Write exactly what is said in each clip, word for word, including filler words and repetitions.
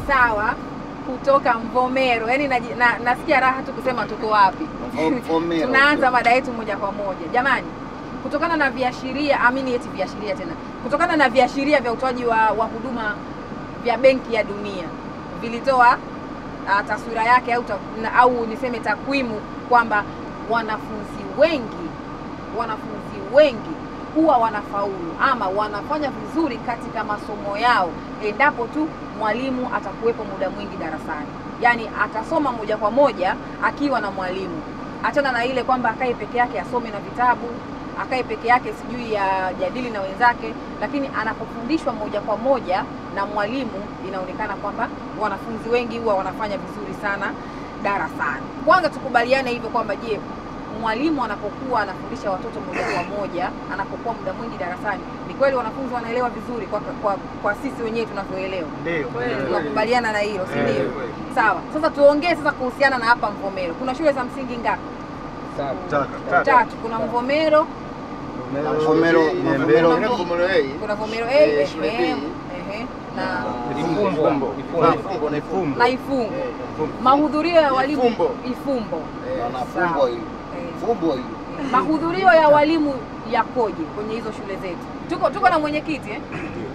sawa, kutoka Mvomero. Yaani na, na, nasikia raha tu kusema tuko wapi. Mvomero. Tunaanza mada yetu moja kwa moja. Jamani, kutokana na viashiria, amini eti viashiria tena. Kutokana na viashiria vya utoaji wa, wa huduma vya Benki ya Dunia vilitoa uh, taswira yake au, na, au niseme takwimu kwamba wanafunzi wengi wanafunzi wengi huwa wanafaulu ama wanafanya vizuri katika masomo yao endapo tu mwalimu atakuwepo muda mwingi darasani. Yaani atasoma moja kwa moja akiwa na mwalimu. Achana na ile kwamba akae peke yake asome na vitabu, akae peke yake sijui ya jadili na wenzake, lakini anapofundishwa moja kwa moja na mwalimu inaonekana kwamba wanafunzi wengi huwa wanafanya vizuri sana darasani. Kwanza tukubaliane hivyo kwamba je, mwalimu anapokuwa anafundisha watoto moja kwa moja, anapokuwa muda mwingi darasani, ni kweli wanafunzi wanaelewa vizuri kwa kwa, kwa sisi wenyewe tunavyoelewa? Ndio. Tunakubaliana na hilo, si ndio? Sawa. Sasa tuongee sasa kuhusiana na hapa Mvomero. Kuna shule za msingi ngapi? Tatu. Tatu. Kuna Mvomero, Mvomero, Mvomero, Mvomero A, kuna Mvomero A, ehe, ehe, na Ifumbo, na Ifungo. Mahudhurio ya walimu Ifumbo. Na Fumbo hiyo. Fumbo hiyo. Mahudhurio ya walimu yakoje kwenye hizo shule zetu? Tuko tuko na mwenyekiti eh?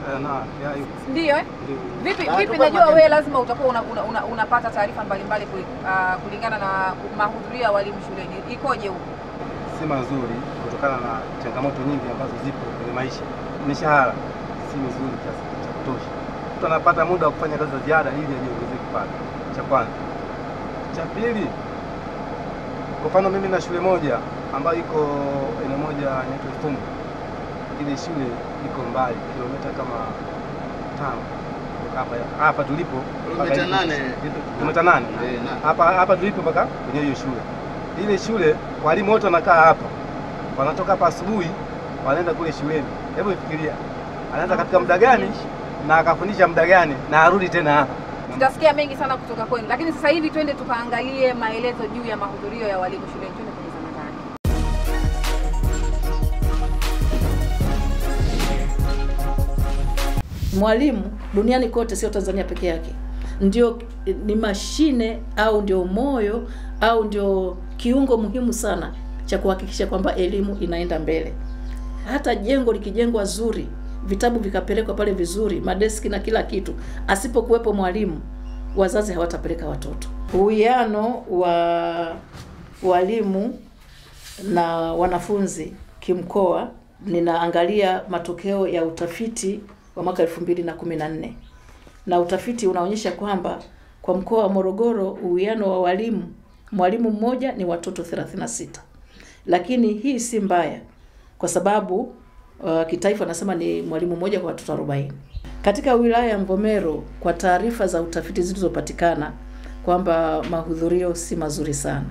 Ndio eh? Vipi vipi najua wewe lazima utakuwa unapata una, una, una taarifa mbalimbali uh, kulingana na mahudhurio ya walimu shuleni. Ikoje huko? Si mazuri kutokana na changamoto nyingi ambazo zipo kwenye maisha. Mishahara si mizuri kiasi cha kutosha. Mtu anapata muda wa kufanya kazi za ziada ili ajiongezee kipato. Cha kwanza. Cha pili, kwa mfano mimi na shule moja ambayo iko eneo moja inaitwa Ifumbo. Ile shule iko mbali kilomita kama tano hapa hapa tulipo, kilomita nane. Kilomita nane. Hapa hapa tulipo mpaka kwenye hiyo shule. Ile shule walimu wote wanakaa hapa. Wanatoka hapa asubuhi wanaenda kule shuleni. Hebu fikiria. Anaanza katika muda gani na akafundisha muda gani na arudi tena hapa. Tutasikia mengi sana kutoka kwenu, lakini sasa hivi twende tukaangalie maelezo juu ya mahudhurio ya walimu shuleni. Twende kwenye Ramadhani. Mwalimu duniani kote, sio Tanzania peke yake, ndio ni mashine au ndio moyo au ndio kiungo muhimu sana cha kuhakikisha kwamba elimu inaenda mbele. Hata jengo likijengwa zuri, vitabu vikapelekwa pale vizuri, madeski na kila kitu, asipokuwepo mwalimu, wazazi hawatapeleka watoto. Uwiano wa walimu na wanafunzi kimkoa, ninaangalia matokeo ya utafiti wa mwaka elfu mbili na kumi na nne. Na utafiti unaonyesha kwamba kwa mkoa wa Morogoro uwiano wa walimu, mwalimu mmoja ni watoto thelathini na sita. Lakini hii si mbaya kwa sababu uh, kitaifa nasema ni mwalimu mmoja kwa watoto arobaini. Katika wilaya ya Mvomero, kwa taarifa za utafiti zilizopatikana, kwamba mahudhurio si mazuri sana.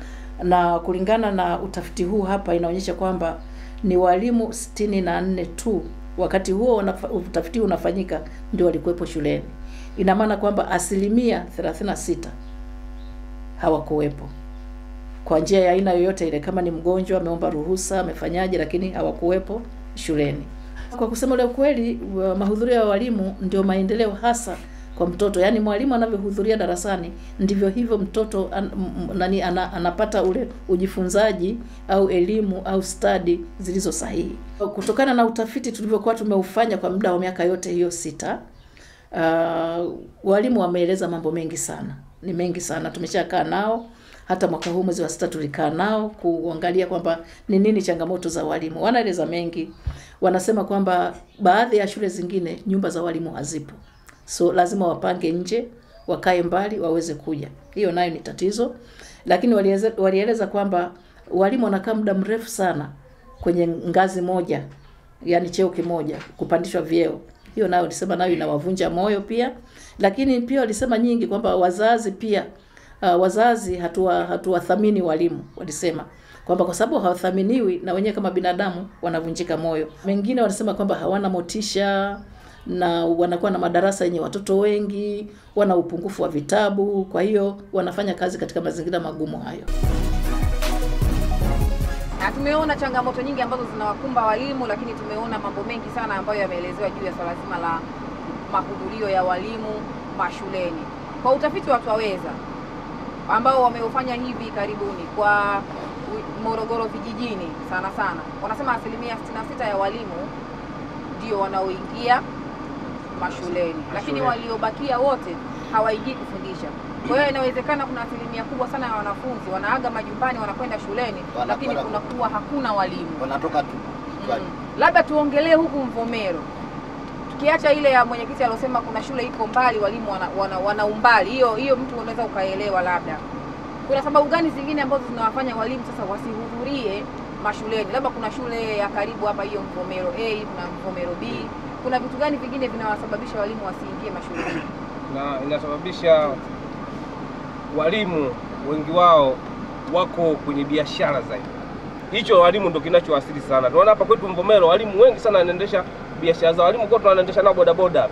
Na kulingana na utafiti huu hapa inaonyesha kwamba ni walimu sitini na nne tu wakati huo utafiti unafanyika ndio walikuwepo shuleni. Ina maana kwamba asilimia thelathini na sita hawakuwepo kwa njia ya aina yoyote ile, kama ni mgonjwa ameomba ruhusa amefanyaje, lakini hawakuwepo shuleni. Kwa kusema ile kweli, mahudhurio ya walimu ndio maendeleo hasa kwa mtoto. Yaani mwalimu anavyohudhuria darasani ndivyo hivyo mtoto an, nani ana, anapata ule ujifunzaji au elimu au stadi zilizo sahihi. Kutokana na utafiti tulivyokuwa tumeufanya kwa muda wa miaka yote hiyo sita, uh, walimu wameeleza mambo mengi sana. Ni mengi sana, tumeshakaa nao. Hata mwaka huu mwezi wa sita tulikaa nao kuangalia kwamba ni nini changamoto za walimu. Wanaeleza mengi. Wanasema kwamba baadhi ya shule zingine nyumba za walimu hazipo. So lazima wapange nje, wakae mbali waweze kuja. Hiyo nayo ni tatizo. Lakini walieleza, walieleza kwamba walimu wanakaa muda mrefu sana kwenye ngazi moja, yani cheo kimoja, kupandishwa vyeo. Hiyo nayo walisema nayo inawavunja moyo pia. Lakini pia walisema nyingi kwamba wazazi pia uh, wazazi hatua hatuwathamini walimu. Walisema kwamba kwa sababu hawathaminiwi na wenyewe kama binadamu wanavunjika moyo. Mengine walisema kwamba hawana motisha na wanakuwa na madarasa yenye watoto wengi, wana upungufu wa vitabu, kwa hiyo wanafanya kazi katika mazingira magumu hayo. Na tumeona changamoto nyingi ambazo zinawakumba walimu, lakini tumeona mambo mengi sana ambayo yameelezewa juu ya swala zima la mahudhurio ya walimu mashuleni. Kwa utafiti wa Twaweza ambao wameufanya hivi karibuni kwa Morogoro vijijini sana sana, wanasema asilimia sitini na sita ya walimu ndio wanaoingia mashuleni, lakini waliobakia wote hawaingii kufundisha. Kwa hiyo inawezekana kuna asilimia kubwa sana ya wanafunzi wanaaga majumbani wanakwenda shuleni, wana, lakini wana, kunakuwa hakuna walimu, wanatoka tu. Mm. Labda tuongelee huku Mvomero, tukiacha ile ya mwenyekiti alosema kuna shule iko mbali walimu wana, wana, wana umbali, hiyo hiyo mtu unaweza ukaelewa. Labda kuna sababu gani zingine ambazo zinawafanya walimu sasa wasihudhurie mashuleni? Labda kuna shule ya karibu hapa hiyo Mvomero A, kuna Mvomero B, kuna vitu gani vingine vinawasababisha walimu wasiingie mashuleni? Na inasababisha walimu wengi wao wako kwenye biashara zaidi. Hicho walimu ndio kinachoasili sana. Tunaona hapa kwetu Mvomero walimu wengi sana wanaendesha biashara za walimu, kwa tunaendesha na boda boda.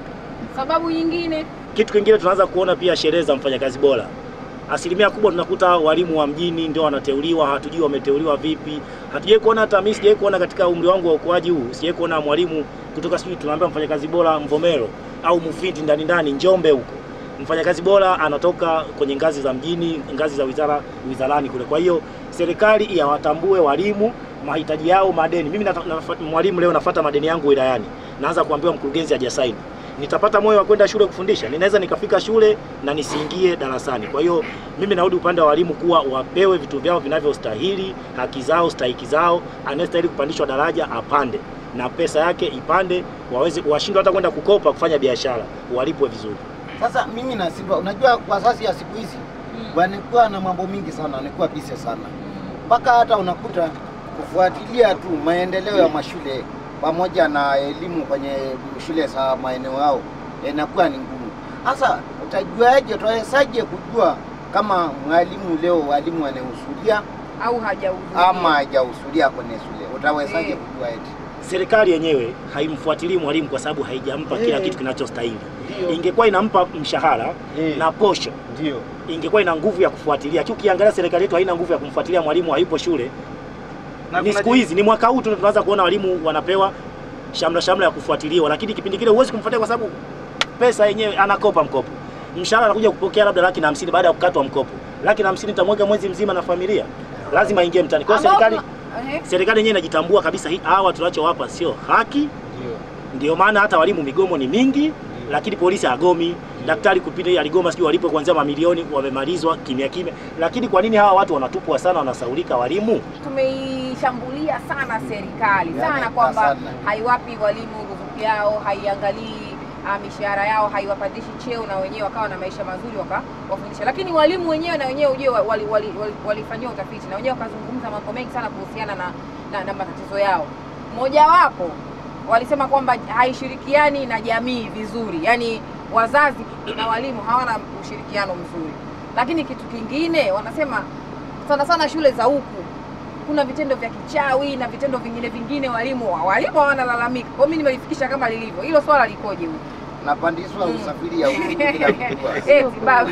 Sababu nyingine, kitu kingine tunaanza kuona pia sherehe za mfanyakazi bora. Asilimia kubwa tunakuta walimu wa mjini ndio wanateuliwa, hatujui wameteuliwa vipi. Hatujui kuona, hata mimi sijai kuona katika umri wangu wa ukuaji huu, sijai kuona mwalimu kutoka sijui tunaambia mfanyakazi bora Mvomero au Mufindi ndani ndani Njombe huko. Mfanyakazi bora anatoka kwenye ngazi za mjini, ngazi za wizara wizarani kule. Kwa hiyo serikali yawatambue walimu, mahitaji yao, madeni. Mimi na, na, mwalimu leo nafuata madeni yangu wilayani, naanza kuambiwa mkurugenzi hajasaini. Nitapata moyo wa kwenda shule kufundisha? Ninaweza nikafika shule na nisiingie darasani. Kwa hiyo mimi narudi upande wa walimu kuwa wapewe vitu vyao vinavyostahili, haki zao, stahiki zao. Anayestahili kupandishwa daraja apande na pesa yake ipande, waweze washindwe hata kwenda kukopa kufanya biashara, walipwe vizuri. Sasa mimi na Simba, unajua kwa sasa ya siku hizi wanakuwa na mambo mingi sana, wanakuwa busy sana, mpaka hata unakuta kufuatilia tu maendeleo ya mashule pamoja na elimu kwenye shule za maeneo yao inakuwa ni ngumu. Sasa utajuaje, utawezaje kujua kama mwalimu leo walimu wanahudhuria au hajahudhuria ama hajahudhuria kwenye shule? Utawezaje hey. kujua eti? Serikali yenyewe haimfuatilii mwalimu kwa sababu haijampa hey. kila kitu kinachostahili. Ingekuwa inampa mshahara hey. na posho, ndio ingekuwa ina nguvu ya kufuatilia. Lakini ukiangalia serikali yetu haina nguvu ya kumfuatilia mwalimu, hayupo shule. Na ni siku hizi, ni mwaka huu tu tunaanza kuona walimu wanapewa shamla shamla ya kufuatiliwa, lakini kipindi kile huwezi kumfuatilia kwa sababu pesa yenyewe anakopa mkopo. Mshahara anakuja kupokea labda laki na hamsini baada ya kukatwa mkopo. Laki na hamsini tamweka mwezi mzima na familia. Lazima ingie mtani. Kwa serikali serikali yenyewe inajitambua kabisa, hii hawa tunachowapa sio haki. Ndio. Ndio maana hata walimu migomo ni mingi, lakini polisi hagomi. Daktari kupita aligoma sijui walipo kuanzia mamilioni, wamemalizwa kimya kimya. Lakini kwa nini hawa watu wanatupwa sana, wanasaulika walimu? Tumeishambulia sana serikali sana kwamba haiwapi walimu ruzuku yao, haiangalii mishahara yao, haiwapandishi cheo na wenyewe wakawa na maisha mazuri wakawafundisha. Lakini walimu wenyewe na wenyewe ujue walifanyia wali, wali, wali utafiti na wenyewe wakazungumza mambo mengi sana kuhusiana na, na, na matatizo yao. Mmoja wapo walisema kwamba haishirikiani na jamii vizuri, yani wazazi na walimu hawana ushirikiano mzuri. Lakini kitu kingine wanasema sana sana shule za huku kuna vitendo vya kichawi na vitendo vingine vingine, walimu walimu wanalalamika. Kwa mimi nimelifikisha kama lilivyo. Hilo swala likoje huko? Napandishwa mm. usafiri ya usiku bila kujua. Eh baba.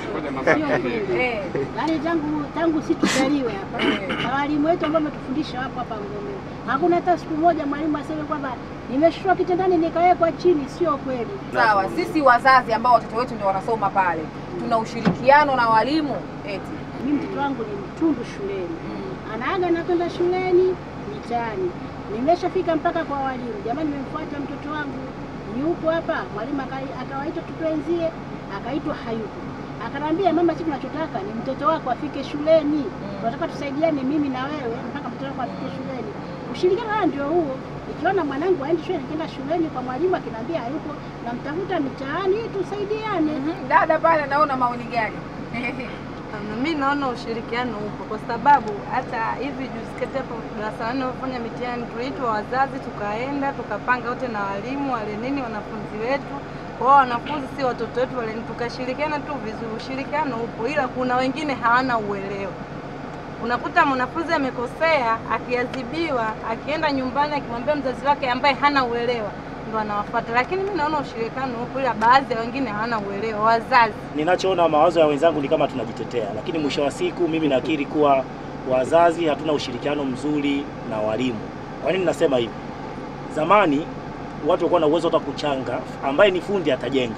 Eh. Yaani tangu tangu sisi tutaliwe hapa. Na walimu wetu ambao wametufundisha hapo hapa Ngombe. Hakuna hata siku moja mwalimu aseme kwamba nimeshushwa kitandani nikawekwa chini, sio kweli. Sawa, sisi wazazi ambao watoto wetu ndio wanasoma pale, tuna ushirikiano na walimu eti. Mimi mtoto wangu ni mtundu shuleni. Anaaga na kwenda shuleni mitaani. Nimeshafika mpaka kwa walimu. Jamani, nimemfuata mtoto wangu yupo hapa, mwalimu akawaita tupenzie, akaitwa hayupo. Akanambia mama, sisi tunachotaka ni mtoto wako afike shuleni. Tunataka tusaidiane mimi na wewe mpaka mtoto wako afike shuleni. Ushirikiano ndio huo. Nikiona mwanangu aende shule, nikienda shuleni kwa mwalimu akiniambia hayupo, namtafuta mitaani tusaidiane. Mm-hmm. Dada pale naona maoni gani? Na mimi naona ushirikiano upo kwa sababu hata hivi juzi kati hapo darasa nne wafanya mitihani tuliitwa wazazi, tukaenda tukapanga wote na walimu wale nini wanafunzi wetu. Kwa wanafunzi si watoto wetu wale, tukashirikiana tu vizuri. Ushirikiano upo, ila kuna wengine hawana uelewa. Unakuta mwanafunzi amekosea, akiadhibiwa, akienda nyumbani akimwambia mzazi wake ambaye hana uelewa ndo anawafuata. Lakini mimi naona ushirikiano upo, ila baadhi ya wengine hawana uelewa wazazi. Ninachoona mawazo ya wenzangu ni kama tunajitetea, lakini mwisho wa siku mimi nakiri kuwa wazazi hatuna ushirikiano mzuri na walimu. Kwa nini nasema hivi? Zamani watu walikuwa na uwezo hata kuchanga, ambaye ni fundi atajenga.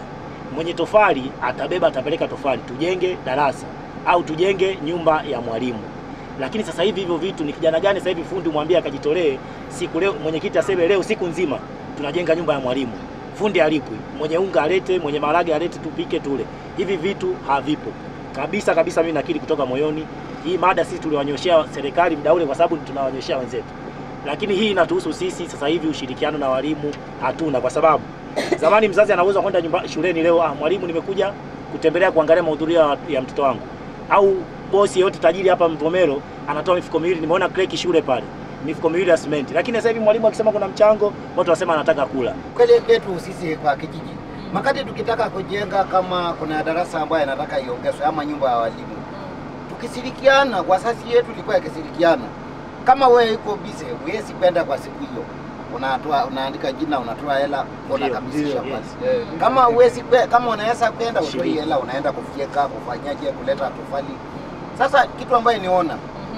mwenye tofali atabeba, atapeleka tofali, tujenge darasa au tujenge nyumba ya mwalimu. Lakini sasa hivi hivyo vitu ni kijana gani sasa hivi fundi mwambie akajitolee siku leo, mwenyekiti aseme leo siku nzima tunajenga nyumba ya mwalimu, fundi alipwi, mwenye unga alete, mwenye marage alete, tupike tule. Hivi vitu havipo kabisa kabisa. Mimi nakiri kutoka moyoni, hii mada sisi tuliwanyoshea serikali muda ule kwa sababu tunawanyoshea wenzetu, lakini hii inatuhusu sisi. Sasa hivi ushirikiano na walimu hatuna, kwa sababu zamani mzazi anaweza kwenda nyumba shuleni leo, ah, mwalimu nimekuja kutembelea kuangalia mahudhurio ya mtoto wangu, au bosi yote tajiri hapa Mvomero anatoa mifuko miwili, nimeona kreki shule pale, mifuko miwili ya simenti. Lakini sasa hivi mwalimu akisema kuna mchango, watu wasema anataka kula. Kweli kwetu sisi kwa kijiji, makati tukitaka kujenga, kama kuna darasa ambayo anataka iongezwe ama nyumba ya walimu, tukishirikiana, kwa sasa yetu ilikuwa ikishirikiana. Kama wewe uko busy, huwezi kwenda kwa siku hiyo, unatoa unaandika jina, unatoa hela, unakamilisha basi. Yes. Kama huwezi, kama unaweza kwenda utoi hela, unaenda kufyeka, kufanyaje, kuleta tofali. Sasa kitu ambayo niona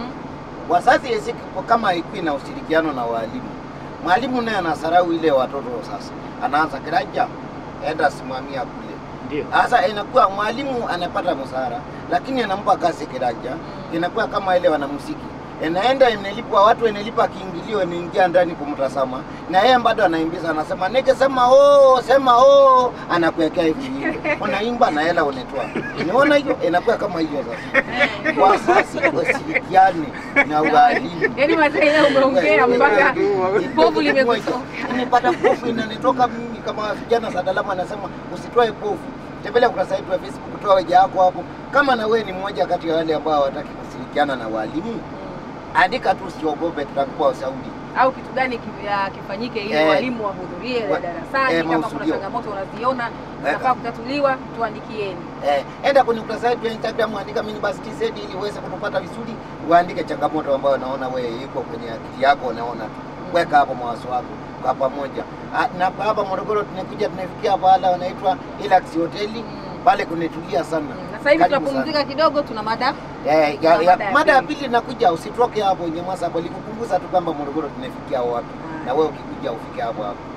kwa sasa yesi, kama ikuwi na ushirikiano na walimu, mwalimu naye anasarau ile watoto. Sasa anaanza kiraja, enda simamia kule. Ndio sasa inakuwa mwalimu anapata msara, lakini anampa kazi kiraja, inakuwa kama ile wanamuziki, inaenda inalipwa, watu inalipa kiingilio, inaingia ndani kumtazama, na yeye bado anaimbiza, anasema neke sema oh, sema oh, anakuwekea hivi, unaimba na hela unatoa. Unaona hiyo inakuwa kama hiyo. Sasa kwa sasa ushirikiane na walimu, yaani mazee umeongea mpaka povu limekutoka. Nimepata povu inanitoka mimi kama vijana. Sadalama anasema usitoe povu, tembelea kurasa yetu ya Facebook, toa hoja yako hapo. Kama na wewe ni mmoja kati ya wale ambao hawataki kushirikiana na walimu, andika tu, usiogope, tutakupa ushauri au kitu gani kifanyike ili eh, walimu wahudhurie wa, darasani eh, kama kuna changamoto unaziona zinafaa kutatuliwa, tuandikieni. Eh, enda kwenye kurasa yetu ya Instagram, andika mimi basi T Z ili uweze kutupata vizuri, uandike changamoto ambayo unaona wewe iko kwenye akili yako, unaona tu. Weka hapo mawazo yako kwa pamoja. Na hapa Morogoro tunakuja tunafikia pala wanaitwa Relax Hoteli. Pale kunetulia sana. Na sasa hivi tunapumzika kidogo, tuna mada. Eh, ya, ya, mada ya pili inakuja, usitoke hapo Nyamasa hapo, likukumbusha tu kwamba Morogoro tunafikia wapi. Na wewe ukikuja ufike hapo hapo.